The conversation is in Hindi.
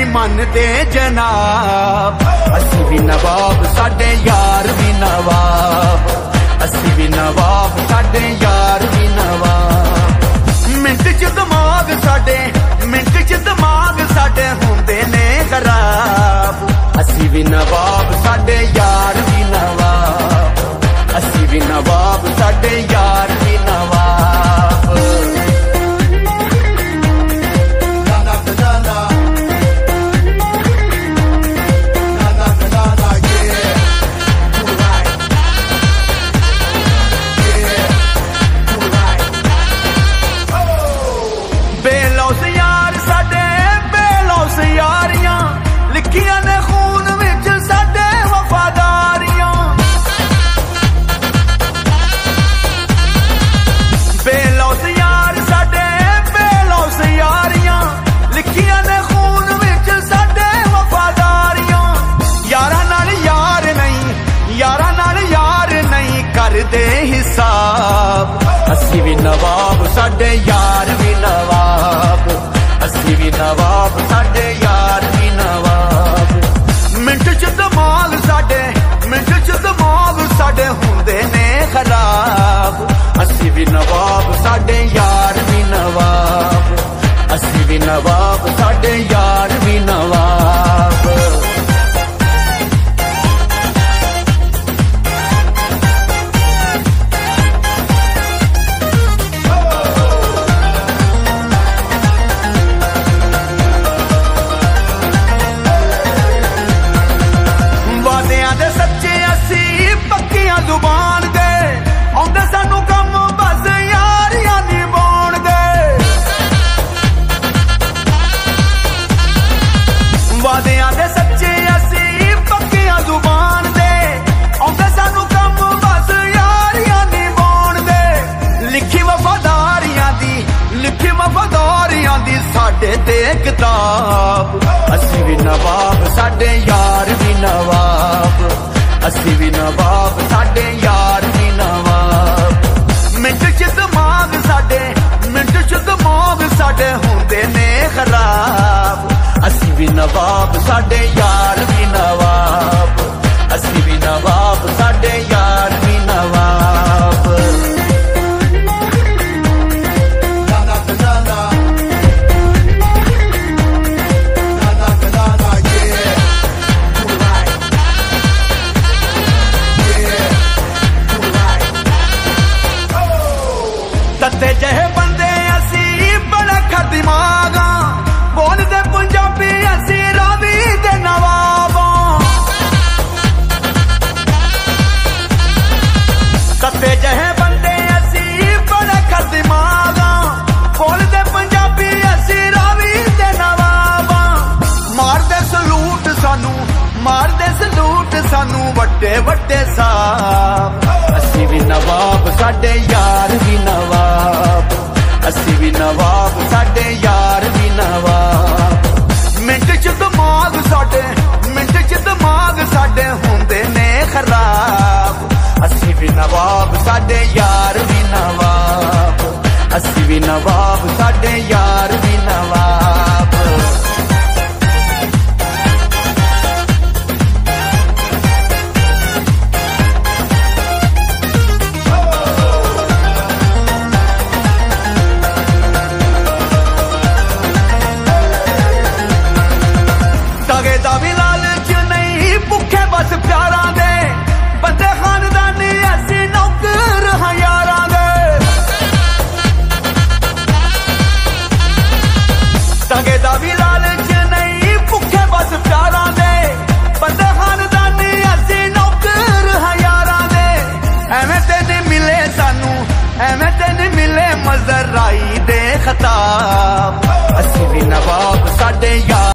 मनते जनाब। असी भी नवाब साडे यार भी नवाब, असी भी नवाब साडे यार भी नवाब। मिंट च दिमाग साडे, मिंट च दिमाग साडे हुंदे ने खराब। असी भी नवाब साडे यार भी नवाब, असी भी नवाब साडे यार भी नवाब। बेलौस यार साडे बेलौस यारियां, लिखियां ने खून विच साडे वफादारियां। बेलौस यार साडे बेलौस यारियां, लिखियां ने खून विच साडे वफादारियां। यारां नाल यार नहीं, यारां नाल यार नहीं करदे हिसाब। असी भी नवाब साडे यार भी नवाब, असी भी नवाब साडे यार भी नवाब। मिंट च दिमाग साडे, मिंट च दिमाग साडे हुंदे ने खराब। असी भी नवाब साडे यार भी नवाब, असी भी नवाब साडे यार भी नवाब। जुबान दे आउंदे सानू कम बस यारियां निभाउण दे। वादियां दे सच्चे असी पक्कियां जुबान दे आउंदे सानू कम बस यारियां निभाउण दे। लिखी वफादारियां दी, लिखी वफादारियां दी साडे ते किताब। असी भी नवाब साडे यार भी नवाब, असी भी नवाब साडे यार भी नवाब। मिंट च दिमाग साडे, मिंट च दिमाग साडे हुंदे ने खराब। असी भी नवाब साडे यार भी नवाब, असी भी नवाब साडे यार भी नवाब। तत्ते जहे बंदे असी बड़ा खा दिमागा, बोलदे पंजाबी असी रावी दे नवाबा। तत्ते जहे बंदे असी बड़ा खा दिमागा, बोलदे पंजाबी असी रावी दे नवाबा। मारदे सलूट सानू, मारदे सलूट सानू वड्डे वड्डे साहब। असी भी नवाब साडे यार भी नवाब, असी भी नवाब साडे यार भी नवाब। मिंट च दिमाग साडे, मिंट च दिमाग साडे हुंदे ने खराब। असी भी नवाब साडे यार भी नवाब, असी भी नवाब साडे यार